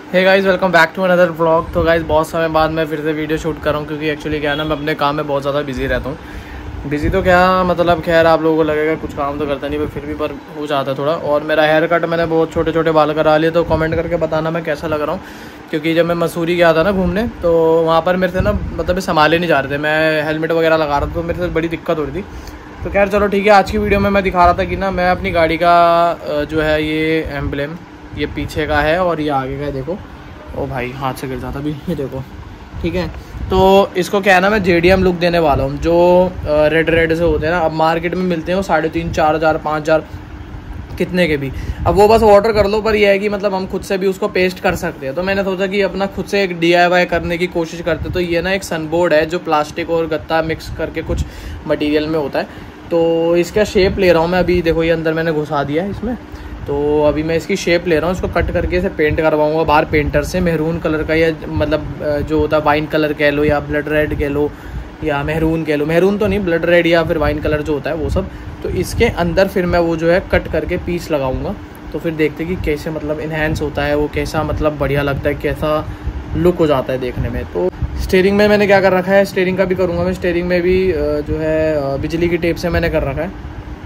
Hey guys, welcome back to another vlog. तो guys बहुत समय बाद मैं फिर से वीडियो शूट कर रहा हूँ क्योंकि एक्चुअली क्या है ना, मैं अपने काम में बहुत ज़्यादा बिजी रहता हूँ। बिजी तो क्या मतलब, खैर आप लोगों को लगेगा कुछ काम तो करता नहीं, पर फिर भी पर हो जाता है थोड़ा। और मेरा हेयर कट मैंने बहुत छोटे छोटे बाल करा लिए, तो कमेंट करके बताना मैं कैसा लग रहा हूँ। क्योंकि जब मैं मसूरी गया था ना घूमने, तो वहाँ पर मेरे से ना मतलब संभाले नहीं जा रहे थे, मैं हेलमेट वगैरह लगा रहा था, तो मेरे से बड़ी दिक्कत हो रही थी। तो खैर चलो ठीक है, आज की वीडियो में मैं दिखा रहा था कि ना मैं अपनी गाड़ी का जो है ये एम्ब्लेम, ये पीछे का है और ये आगे का है। देखो ओ भाई, हाथ से गिर जाता अभी, ये देखो ठीक है। तो इसको क्या है ना, मैं JDM लुक देने वाला हूँ। जो रेड से होते हैं ना, अब मार्केट में मिलते हैं वो 3,500 4,000 5,000 कितने के भी। अब वो बस ऑर्डर कर लो, पर यह है कि मतलब हम खुद से भी उसको पेस्ट कर सकते हैं। तो मैंने सोचा कि अपना खुद से एक DIY करने की कोशिश करते। तो ये ना एक सनबोर्ड है जो प्लास्टिक और गत्ता मिक्स करके कुछ मटेरियल में होता है। तो इसका शेप ले रहा हूँ मैं अभी। देखो ये अंदर मैंने घुसा दिया है इसमें। तो अभी मैं इसकी शेप ले रहा हूँ, इसको कट करके इसे पेंट करवाऊँगा बाहर पेंटर से। मेहरून कलर का, या मतलब जो होता है वाइन कलर कह लो, या ब्लड रेड कह लो, या मेहरून कह लो। मेहरून तो नहीं, ब्लड रेड या फिर वाइन कलर जो होता है वो सब। तो इसके अंदर फिर मैं वो जो है कट करके पीस लगाऊंगा। तो फिर देखते कि कैसे मतलब इन्हेंस होता है वो, कैसा मतलब बढ़िया लगता है, कैसा लुक हो जाता है देखने में। तो स्टीयरिंग में मैंने क्या कर रखा है, स्टीयरिंग का भी करूँगा मैं। स्टीयरिंग में भी जो है बिजली की टेप से मैंने कर रखा है,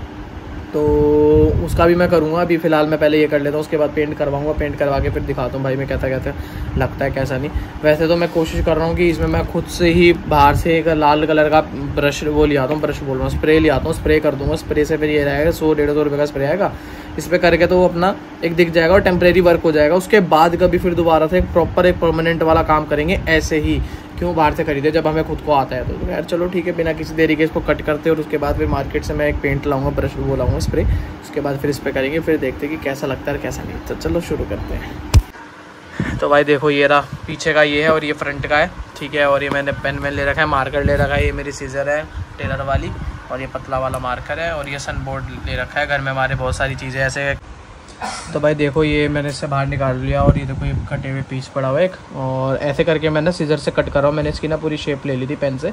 तो उसका भी मैं करूँगा। अभी फ़िलहाल मैं पहले ये कर लेता हूँ, उसके बाद पेंट करवाऊँगा। पेंट करवा के फिर दिखाता हूँ भाई मैं कैसा कैसा लगता है कैसा नहीं। वैसे तो मैं कोशिश कर रहा हूँ कि इसमें मैं खुद से ही बाहर से एक लाल कलर का ब्रश वो ले आता हूँ, ब्रश बोल रहा हूँ, स्प्रे ले आता हूँ, स्प्रे कर दूँगा। स्प्रे से फिर ये रहेगा 100-150 रुपये का स्प्रे आएगा। इस पर करके तो वो अपना एक दिख जाएगा और टेम्प्रेरी वर्क हो जाएगा। उसके बाद कभी फिर दोबारा से एक प्रॉपर एक परमानेंट वाला काम करेंगे। ऐसे ही क्यों बाहर से खरीदे जब हमें खुद को आता है। तो यार चलो ठीक है, बिना किसी देरी के इसको कट करते और उसके बाद फिर मार्केट से मैं एक पेंट लाऊंगा, ब्रश वो लाऊंगा, स्प्रे। उसके बाद फिर इस पर करेंगे, फिर देखते कि कैसा लगता है और कैसा नहीं। तो चलो शुरू करते हैं। तो भाई देखो ये रहा, पीछे का ये है और ये फ्रंट का है, ठीक है। और ये मैंने पेन वेन ले रखा है, मार्कर ले रखा है, ये मेरी सीजर है टेलर वाली, और ये पतला वाला मार्कर है, और ये सन बोर्ड ले रखा है। घर में हमारे बहुत सारी चीज़ें ऐसे। तो भाई देखो ये मैंने इससे बाहर निकाल लिया, और ये देखो ये कटे हुए पीस पड़ा हुआ एक, और ऐसे करके मैंने सीजर से कट कर रहा हूँ। मैंने इसकी ना पूरी शेप ले ली थी पेन से,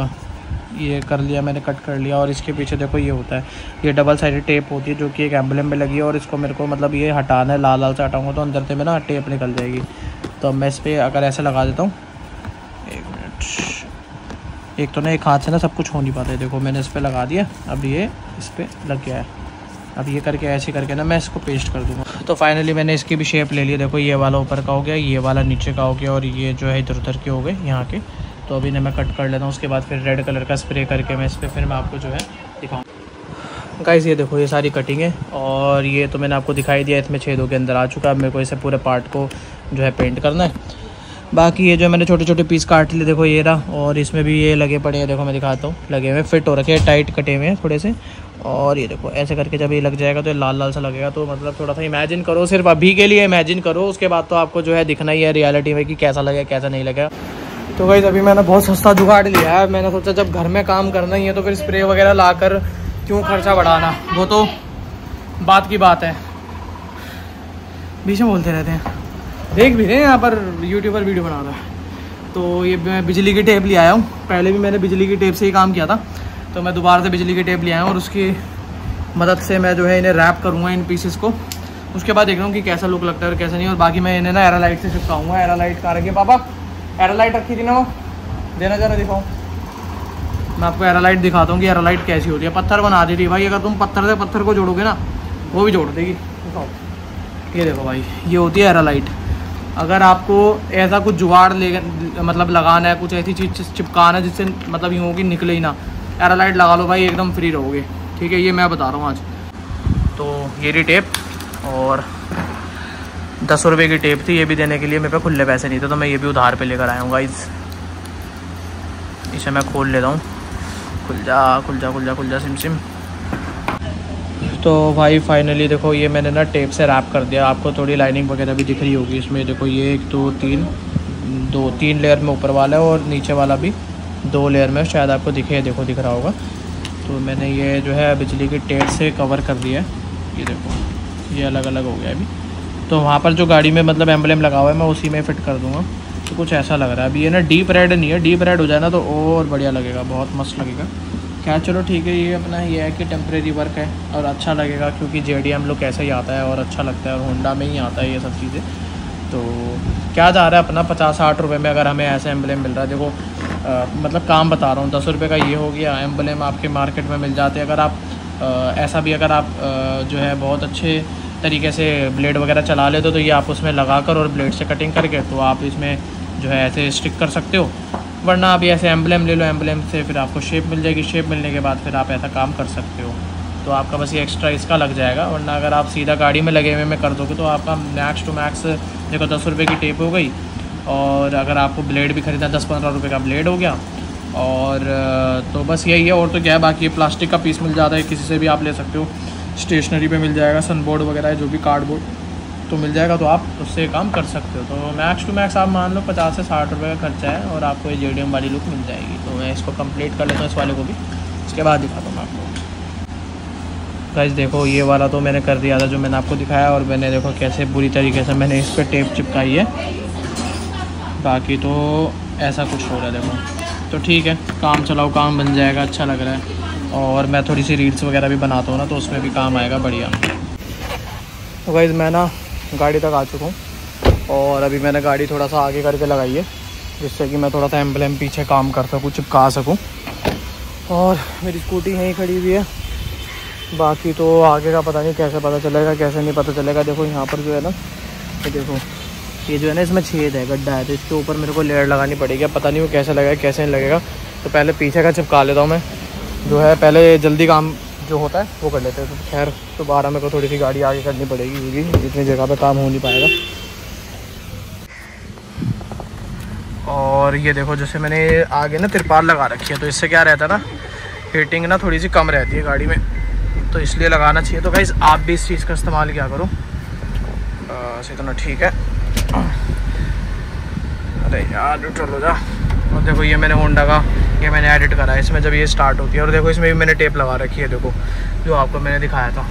ये कर लिया मैंने, कट कर लिया। और इसके पीछे देखो ये होता है, ये डबल साइडेड टेप होती है जो कि एक एम्ब्लेम में लगी है। और इसको मेरे को मतलब ये हटाना है, लाल लाल से हटाऊँगा तो अंदर से मैं ना टेप निकल जाएगी। तो अब मैं इस पर अगर ऐसे लगा देता हूँ, एक मिनट, एक तो ना एक हाथ से ना सब कुछ हो नहीं पाता है। देखो मैंने इस पर लगा दिया, अब ये इस पर लग गया है। अब ये करके ऐसे करके ना मैं इसको पेस्ट कर दूँगा। तो फाइनली मैंने इसकी भी शेप ले ली। देखो ये वाला ऊपर का हो गया, ये वाला नीचे का हो गया, और ये जो है इधर उधर के हो गए यहाँ के। तो अभी मैं कट कर लेता हूँ। उसके बाद फिर रेड कलर का स्प्रे करके मैं इस पर फिर मैं आपको जो है दिखाऊँ। गाइस ये देखो ये सारी कटिंग है, और ये तो मैंने आपको दिखाई दिया, इसमें छेदों के अंदर आ चुका है। अब मेरे को इसे पूरे पार्ट को जो है पेंट करना है। बाकी ये जो मैंने छोटे छोटे पीस काट लिए, देखो ये रहा। और इसमें भी ये लगे पड़े हैं, देखो मैं दिखाता हूँ, लगे हुए फिट हो रखे हैं, टाइट कटे हुए हैं थोड़े से। और ये देखो ऐसे करके जब ये लग जाएगा तो ये लाल लाल सा लगेगा। तो मतलब थोड़ा सा इमेजिन करो, सिर्फ अभी के लिए इमेजिन करो, उसके बाद तो आपको जो है दिखना ही है रियलिटी में कि कैसा लगेगा कैसा नहीं लगेगा। तो गाइस अभी मैंने बहुत सस्ता जुगाड़ लिया है। मैंने सोचा जब घर में काम करना ही है तो फिर स्प्रे वगैरह लाकर क्यों खर्चा बढ़ाना, वो तो बात की बात है। बीच में बोलते रहते हैं, देख भी रहे हैं यहाँ पर यूट्यूबर वीडियो बना रहा है। तो ये मैं बिजली की टेप ले आया हूँ। पहले भी मैंने बिजली की टेप से ही काम किया था, तो मैं दोबारा से बिजली की टेप ले आया हूँ, और उसकी मदद से मैं जो है इन्हें रैप करूँगा इन पीसेस को। उसके बाद देख रहा हूँ कि कैसा लुक लगता है और कैसा नहीं। और बाकी मैं इन्हें ना एरालाइट से चिपकाऊँगा। एरालाइट कहाँ रखी है पापा? एरालाइट रखी थी ना, वो देना जरा दिखाऊँ। मैं आपको एरालाइट दिखाता हूँ कि एरालाइट कैसी होती है। पत्थर बना देती है भाई, अगर तुम पत्थर से पत्थर को जोड़ोगे ना वो भी जोड़ देगी। दिखाओ, ये देखो भाई, ये होती है एरालाइट। अगर आपको ऐसा कुछ जुगाड़ ले मतलब लगाना है, कुछ ऐसी चीज़ चिपकाना है जिससे मतलब यूँ कि निकले ही ना, एरालाइट लगा लो भाई, एकदम फ्री रहोगे। ठीक है, ये मैं बता रहा हूँ आज। तो ये रही टेप, और 10 रुपये की टेप थी, ये भी देने के लिए मेरे पे खुले पैसे नहीं थे, तो मैं ये भी उधार पे लेकर आया हूँ गाइस। इसे मैं खोल लेता हूँ। खुल जा खुल जा खुल जा खुल जा सिम सिम। तो भाई फाइनली देखो ये मैंने ना टेप से रैप कर दिया। आपको थोड़ी लाइनिंग वगैरह भी दिख रही होगी इसमें। देखो ये 1 2 3 लेयर में ऊपर वाला है, और नीचे वाला भी 2 लेयर में, शायद आपको दिख रहा होगा। तो मैंने ये जो है बिजली की टेप से कवर कर दिया है। ये देखो ये अलग अलग हो गया अभी। तो वहाँ पर जो गाड़ी में मतलब एम्ब्लेम लगा हुआ है मैं उसी में फ़िट कर दूँगा। तो कुछ ऐसा लग रहा है। अभी ये ना डीप रेड नहीं है, डीप रेड हो जाए ना तो और बढ़िया लगेगा, बहुत मस्त लगेगा। क्या चलो ठीक है, ये अपना ये है कि टेम्प्रेरी वर्क है और अच्छा लगेगा, क्योंकि JDM लुक ऐसा ही आता है और अच्छा लगता है, और होंडा में ही आता है ये सब चीज़ें। तो क्या जा रहा है अपना 50-60 रुपये में अगर हमें ऐसा एम्बलेम मिल रहा है। देखो मतलब काम बता रहा हूँ, 10 रुपये का ये हो गया। एम्बलेम आपके मार्केट में मिल जाते हैं। अगर आप ऐसा भी अगर आप जो है बहुत अच्छे तरीके से ब्लेड वगैरह चला लेते हो तो ये आप उसमें लगाकर और ब्लेड से कटिंग करके तो आप इसमें जो है ऐसे स्टिक कर सकते हो। वरना आप ऐसे एम्बलेम ले लो, एम्बलेम से फिर आपको शेप मिल जाएगी। शेप मिलने के बाद फिर आप ऐसा काम कर सकते हो। तो आपका बस ये एक्स्ट्रा इसका लग जाएगा। वरना अगर आप सीधा गाड़ी में लगे हुए में कर दोगे तो आपका मैक्स टू मैक्स देखो 10 रुपये की टेप हो गई। और अगर आपको ब्लेड भी खरीदना 10-15 रुपये का ब्लेड हो गया। और तो बस यही है, और तो क्या है। बाकी ये प्लास्टिक का पीस मिल जाता है, किसी से भी आप ले सकते हो। स्टेशनरी पे मिल जाएगा, सनबोर्ड वगैरह है जो भी कार्डबोर्ड तो मिल जाएगा, तो आप उससे काम कर सकते हो। तो मैक्स टू मैक्स आप मान लो 50 से 60 रुपये का खर्चा है और आपको ये JDM वाली लुक मिल जाएगी। तो मैं इसको कंप्लीट कर लेता हूँ, इस वाले को भी, इसके बाद दिखाता हूँ मैं आपको। गाइस देखो ये वाला तो मैंने कर दिया था जो मैंने आपको दिखाया, और मैंने देखो कैसे बुरी तरीके से मैंने इस पर टेप चिपकाई है। बाकी तो ऐसा कुछ हो रहा है देखो। तो ठीक है, काम चलाओ, काम बन जाएगा, अच्छा लग रहा है। और मैं थोड़ी सी रील्स वगैरह भी बनाता हूँ ना, तो उसमें भी काम आएगा बढ़िया। तो गाइस मैं ना गाड़ी तक आ चुका हूँ और अभी मैंने गाड़ी थोड़ा सा आगे करके लगाई है, जिससे कि मैं थोड़ा सा एम्बलेम पीछे काम कर सकूँ, चिपका सकूँ। और मेरी स्कूटी यहीं खड़ी हुई है। बाकी तो आगे का पता नहीं कैसे पता चलेगा, कैसे नहीं पता चलेगा। देखो यहाँ पर जो है ना, ये देखो ये जो है ना इसमें छेद है, गड्ढा है, तो इसके ऊपर मेरे को लेयर लगानी पड़ेगी। पता नहीं वो कैसे लगेगा कैसे नहीं लगेगा। तो पहले पीछे का चिपका लेता हूँ मैं, जो है पहले जल्दी काम जो होता है वो कर लेते हैं। तो खैर दोबारा मेरे को थोड़ी सी गाड़ी आगे करनी पड़ेगी क्योंकि इतनी जगह पे काम हो नहीं पाएगा। और ये देखो जैसे मैंने आगे ना तिरपाल लगा रखी है, तो इससे क्या रहता है ना, हीटिंग ना थोड़ी सी कम रहती है गाड़ी में, तो इसलिए लगाना चाहिए। तो गाइस आप भी इस चीज़ का इस्तेमाल किया करो, बस इतना ठीक है। अरे यार न्यूट्रल हो जा। और देखो ये मैंने होंडा का ये मैंने एडिट करा है, इसमें जब ये स्टार्ट होती है। और देखो इसमें भी मैंने टेप लगा रखी है, देखो जो आपको मैंने दिखाया था।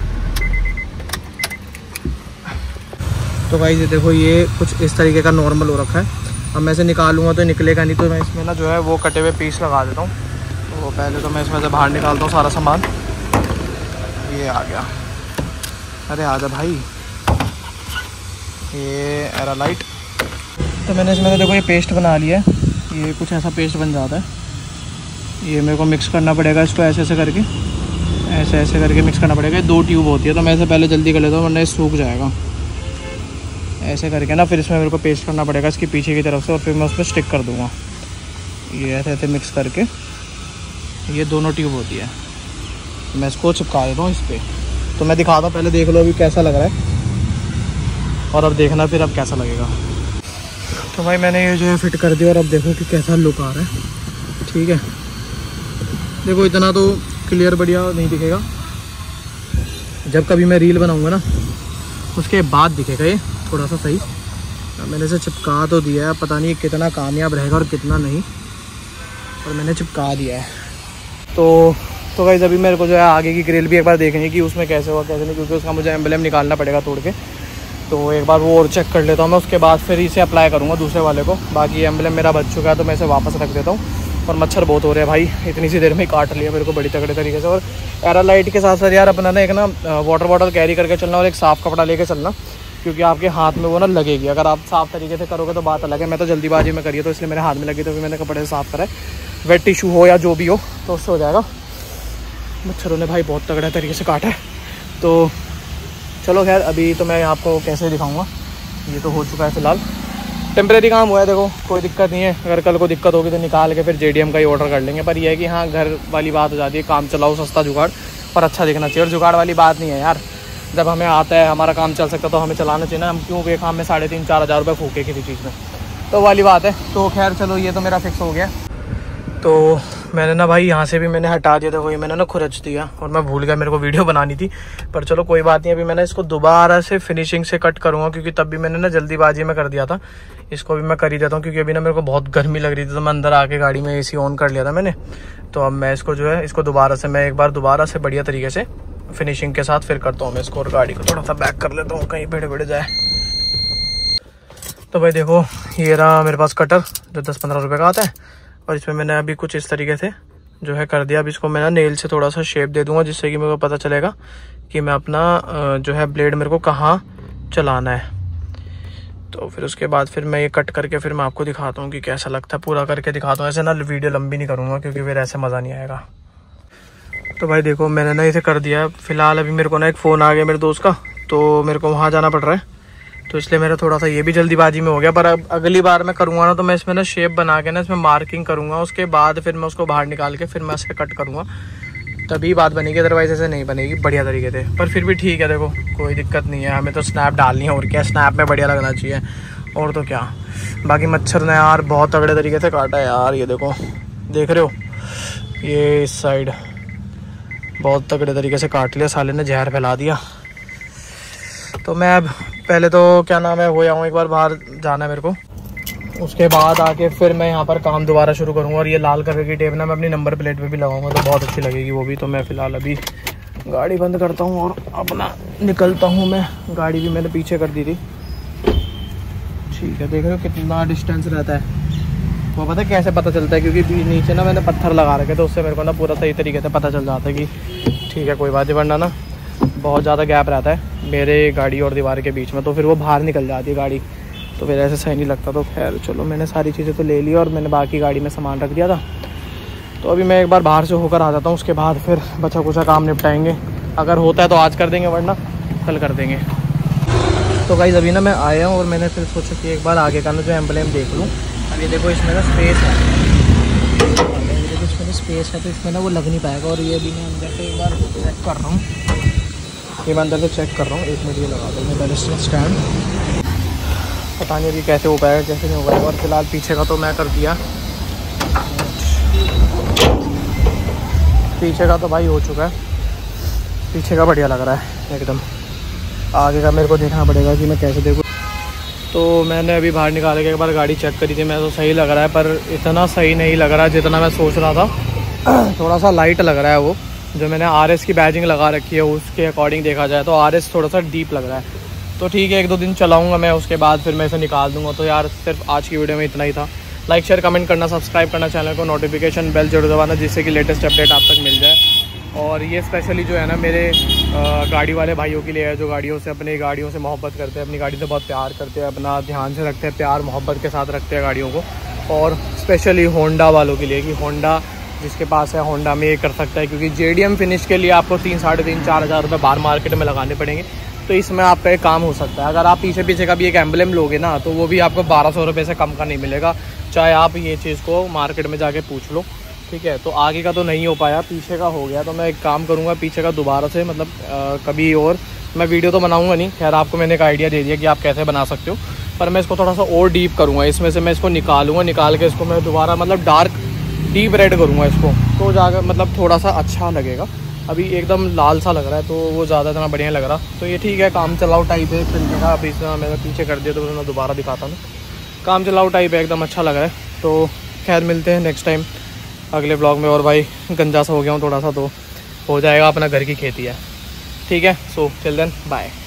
तो गाइस ये देखो ये कुछ इस तरीके का नॉर्मल हो रखा है। अब मैं इसे निकालूंगा तो निकलेगा नहीं, तो मैं इसमें ना जो है वो कटे हुए पीस लगा देता हूँ। तो पहले तो मैं इसमें से बाहर निकालता हूँ सारा सामान। ये आ गया, अरे आजा भाई, ये एरा लाइट। तो मैंने इसमें देखो ये पेस्ट बना लिया है, ये कुछ ऐसा पेस्ट बन जाता है। ये मेरे को मिक्स करना पड़ेगा इसको ऐसे ऐसे करके, ऐसे ऐसे करके मिक्स करना पड़ेगा। 2 ट्यूब होती है, तो मैं इसे पहले जल्दी कर लेता हूँ वरना ये सूख जाएगा। ऐसे करके ना फिर इसमें मेरे को पेस्ट करना पड़ेगा इसकी पीछे की तरफ से, और फिर मैं उसमें स्टिक कर दूँगा। ये ऐसे ऐसे मिक्स करके, ये दोनों ट्यूब होती है, मैं इसको चिपका देता हूँ इस पर। तो मैं दिखाता हूँ, पहले देख लो अभी कैसा लग रहा है, और अब देखना फिर अब कैसा लगेगा। तो भाई मैंने ये जो है फिट कर दिया, और अब देखो कि कैसा लुक आ रहा है। ठीक है, देखो इतना तो क्लियर बढ़िया नहीं दिखेगा, जब कभी मैं रील बनाऊँगा ना उसके बाद दिखेगा ये थोड़ा सा सही। मैंने इसे चिपका तो दिया है, पता नहीं कितना कामयाब रहेगा और कितना नहीं, और मैंने चिपका दिया है। तो गाइस अभी मेरे को जो है आगे की ग्रिल भी एक बार देखनी है कि उसमें कैसे हुआ कैसे नहीं, क्योंकि उसका मुझे एम्बलेम निकालना पड़ेगा तोड़ के। तो एक बार वो और चेक कर लेता हूँ मैं, उसके बाद फिर इसे अप्लाई करूँगा दूसरे वाले को। बाकी एम्बलेम मेरा बच चुका है, तो मैं इसे वापस रख देता हूँ। और मच्छर बहुत हो रहे हैं भाई, इतनी सी देर में ही काट लिया मेरे को बड़ी तगड़े तरीके से। और एरा लाइट के साथ साथ यार अपना ना एक ना वाटर बॉटल कैरी करके चलना, और एक साफ़ कपड़ा लेके चलना, क्योंकि आपके हाथ में वो ना लगेगी। अगर आप साफ़ तरीके से करोगे तो बात अलग है। मैं तो जल्दीबाजी में करी, तो इसलिए मेरे हाथ में लगी, तो फिर मैंने कपड़े से साफ़ करा है। वेट टिशू हो या जो भी हो तो उससे हो जाएगा। मच्छरों ने भाई बहुत तगड़े तरीके से काटा है। तो चलो खैर अभी तो मैं आपको कैसे दिखाऊंगा। ये तो हो चुका है फ़िलहाल, टेम्परेरी काम हुआ है, देखो कोई दिक्कत नहीं है। अगर कल को दिक्कत होगी तो निकाल के फिर JDM का ही ऑर्डर कर लेंगे। पर यह है कि हाँ घर वाली बात हो जाती है, काम चलाओ सस्ता जुगाड़ पर अच्छा दिखना चाहिए। और जुगाड़ वाली बात नहीं है यार, जब हमें आता है हमारा काम चल सकता तो हमें चलाना चाहिए ना। हम क्यों एक काम में 3,500-4 हज़ार रुपये फूके किसी चीज़ में, तो वाली बात है। तो खैर चलो ये तो मेरा फिक्स हो गया। तो मैंने ना भाई यहाँ से भी मैंने हटा दिया था, वही मैंने ना खुरच दिया, और मैं भूल गया मेरे को वीडियो बनानी थी। पर चलो कोई बात नहीं, अभी मैंने इसको दोबारा से फिनिशिंग से कट करूँगा, क्योंकि तब भी मैंने ना जल्दीबाजी में कर दिया था। इसको भी मैं कर ही देता हूँ, क्योंकि अभी ना मेरे को बहुत गर्मी लग रही थी, तो मैं अंदर आके गाड़ी में AC ऑन कर लिया था मैंने। तो अब मैं इसको जो है इसको दोबारा से मैं एक बार दोबारा से बढ़िया तरीके से फिनिशिंग के साथ फिर करता हूँ मैं इसको। और गाड़ी को थोड़ा सा बैक कर लेता हूँ, कहीं भिड़ जाए। तो भाई देखो ये रहा मेरे पास कटर, जो 10-15 रुपये का आता है। और इसमें मैंने अभी कुछ इस तरीके से जो है कर दिया। अब इसको मैं ना नेल से थोड़ा सा शेप दे दूंगा, जिससे कि मेरे को पता चलेगा कि मैं अपना जो है ब्लेड मेरे को कहाँ चलाना है। तो फिर उसके बाद फिर मैं ये कट करके फिर मैं आपको दिखाता हूँ कि कैसा लगता है, पूरा करके दिखाता हूँ। ऐसे ना वीडियो लंबी नहीं करूँगा क्योंकि फिर ऐसे मज़ा नहीं आएगा। तो भाई देखो मैंने ना इसे कर दिया। फ़िलहाल अभी मेरे को ना एक फ़ोन आ गया मेरे दोस्त का, तो मेरे को वहाँ जाना पड़ रहा है, तो इसलिए मेरा थोड़ा सा ये भी जल्दीबाजी में हो गया। पर अब अगली बार मैं करूँगा ना तो मैं इसमें ना शेप बना के ना इसमें मार्किंग करूँगा, उसके बाद फिर मैं उसको बाहर निकाल के फिर मैं इसे कट करूँगा, तभी बात बनेगी, अदरवाइज ऐसे नहीं बनेगी बढ़िया तरीके से। पर फिर भी ठीक है, देखो कोई दिक्कत नहीं है, हमें तो स्नैप डालनी है और क्या, स्नैप में बढ़िया लगना चाहिए और तो क्या। बाकी मच्छर ने यार बहुत तगड़े तरीके से काटा है यार, ये देखो देख रहे हो, ये इस साइड बहुत तगड़े तरीके से काट लिया साले ने, जहर फैला दिया। तो मैं अब पहले तो क्या नाम है हो जाऊँ, एक बार बाहर जाना है मेरे को, उसके बाद आके फिर मैं यहाँ पर काम दोबारा शुरू करूँगा। और ये लाल कलर की टेप ना मैं अपनी नंबर प्लेट पे भी लगाऊंगा, तो बहुत अच्छी लगेगी वो भी। तो मैं फ़िलहाल अभी गाड़ी बंद करता हूँ और अपना निकलता हूँ मैं। गाड़ी भी मैंने पीछे कर दी थी, ठीक है। देख रहे हो कितना डिस्टेंस रहता है, वो पता है कैसे पता चलता है, क्योंकि नीचे ना मैंने पत्थर लगा रखे तो उससे मेरे को ना पूरा सही तरीके से पता चल जाता है कि ठीक है कोई बात नहीं, वरना ना बहुत ज़्यादा गैप रहता है मेरे गाड़ी और दीवार के बीच में, तो फिर वो बाहर निकल जाती है गाड़ी, तो फिर ऐसे सही नहीं लगता। तो खैर चलो, मैंने सारी चीज़ें तो ले ली और मैंने बाकी गाड़ी में सामान रख दिया था, तो अभी मैं एक बार बाहर से होकर आ जाता हूँ, उसके बाद फिर बचा कुचा काम निपटाएंगे। अगर होता है तो आज कर देंगे, वरना कल कर देंगे। तो गाइस अभी ना मैं आया हूँ और मैंने फिर सोचा कि एक बार आगे का ना जो एम्ब्लेम देख लूँ। अब ये देखो इसमें ना स्पेस है, देखो इसमें ना स्पेस है, तो इसमें ना वो लग नहीं पाएगा। और ये भी मैं अंदर से एक बार चेक कर रहा हूँ, ये मैं अंदर से चेक कर रहा हूँ। एक मिनट ये लगा दो मैं पहले स्टैंड, पता नहीं अभी कैसे हो पाएगा कैसे नहीं हो पाएगा। और फिलहाल पीछे का तो मैं कर दिया, पीछे का तो भाई हो चुका है, पीछे का बढ़िया लग रहा है एकदम। आगे का मेरे को देखना पड़ेगा कि मैं कैसे देखूँ। तो मैंने अभी बाहर निकाल के एक बार गाड़ी चेक करी थी, मैं तो सही लग रहा है, पर इतना सही नहीं लग रहा है जितना मैं सोच रहा था। थोड़ा सा लाइट लग रहा है वो, जो मैंने RS की बैजिंग लगा रखी है उसके अकॉर्डिंग देखा जाए तो RS थोड़ा सा डीप लग रहा है। तो ठीक है, 1-2 दिन चलाऊंगा मैं, उसके बाद फिर मैं इसे निकाल दूंगा। तो यार सिर्फ आज की वीडियो में इतना ही था। लाइक शेयर कमेंट करना, सब्सक्राइब करना चैनल को, नोटिफिकेशन बेल जरूर दबाना जिससे कि लेटेस्ट अपडेट आप तक मिल जाए। और ये स्पेशली जो है ना मेरे गाड़ी वाले भाइयों के लिए है, जो गाड़ियों से अपनी गाड़ियों से मोहब्बत करते हैं, अपनी गाड़ी से बहुत प्यार करते हैं, अपना ध्यान से रखते हैं, प्यार मोहब्बत के साथ रखते हैं गाड़ियों को। और स्पेशली होंडा वालों के लिए, कि होंडा जिसके पास है होंडा में ये कर सकता है, क्योंकि JDM फिनिश के लिए आपको 3, 3.5, 4 हज़ार रुपये बाहर मार्केट में लगाने पड़ेंगे। तो इसमें आपका एक काम हो सकता है, अगर आप पीछे का भी एक एम्ब्लेम लोगे ना तो वो भी आपको 1200 रुपये से कम का नहीं मिलेगा, चाहे आप ये चीज़ को मार्केट में जाके पूछ लो, ठीक है। तो आगे का तो नहीं हो पाया, पीछे का हो गया। तो मैं एक काम करूँगा, पीछे का दोबारा से मतलब कभी और मैं वीडियो तो बनाऊँगा नहीं, खैर आपको मैंने एक आइडिया दे दिया कि आप कैसे बना सकते हो, पर मैं इसको थोड़ा सा और डीप करूँगा। इसमें से मैं इसको निकालूंगा, निकाल के इसको मैं दोबारा मतलब डार्क डीप रेड करूँगा इसको, तो जाकर मतलब थोड़ा सा अच्छा लगेगा। अभी एकदम लाल सा लग रहा है तो वो ज़्यादा इतना बढ़िया लग रहा, तो ये ठीक है, काम चलाओ टाइप है फिल्म का। अभी इसमें मैंने पीछे कर दिया तो मैं दोबारा दिखाता हूँ, काम चलाओ टाइप है, एकदम अच्छा लग रहा है। तो खैर मिलते हैं नेक्स्ट टाइम अगले ब्लॉग में। और भाई गंजा सा हो गया हूँ थोड़ा सा, तो हो जाएगा, अपना घर की खेती है, ठीक है। So till then bye.